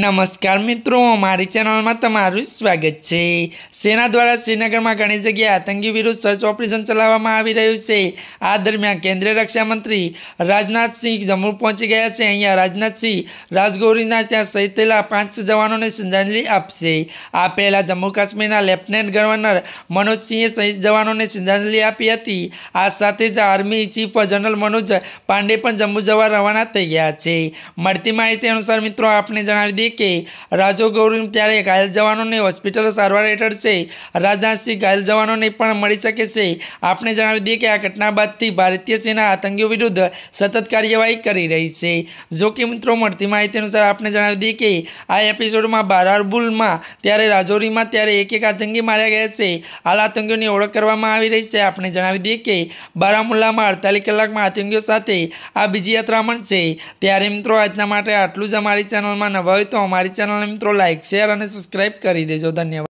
नमस्कार मित्रों, हमारी चैनल में तमारुं स्वागत है। सेना द्वारा श्रीनगर में घणी जगह आतंकी विरुद्ध सर्च ऑपरेशन चलाववामां आवी रह्युं छे। आ दरमियान केंद्रीय रक्षा मंत्री राजनाथ सिंह जम्मू पहुंची गया है। अहींया राजनाथ सिंह राजगौरीना त्यां शहीद थयेला 5 जवानों ने श्रद्धांजलि आपशे। आ पहला जम्मू काश्मीरना लेफ्टनન્ટ गवर्नर मनोज सिंहे शहीद जवानों ने श्रद्धांजलि आपी हती। आ साथे ज army chief general Manoj Pande पण जम्मू जवा रवाना थई गया छे। मळती माहिती अनुसार मित्रों आपने जणावी दीए के राजौरी त्यारे घायल जवानों ने होस्पिटल सारवार हेठळ छे। राजनाथ सिंह घायल जवानों ने पण मळी शके छे। आपने जणावी दीए के आ घटना बादथी भारतीय सेना आतंकीओ विरुद्ध सतत कार्यवाही करी रही है। जो कि मित्रों मळती माहिती अनुसार आपने जणावी दीए के आ एपिसोड में बारारबुल में त्यारे राजौरी में त्यारे एक आतंकी मार्या गया है। हाल आतंकीओनी ओळख करवामां आवी रही है। आपने जणावी दीए के बारामुल्ला में 48 कलाक में आतंकीओ साथे आ बीजी अतरामण छे। त्यारे मित्रों आजना माटे आटલું જ। અમારી ચેનલમાં નવા હોય तो हमारी चैनल ने मित्रों लाइक शेयर और सब्सक्राइब कर दीजिए। धन्यवाद।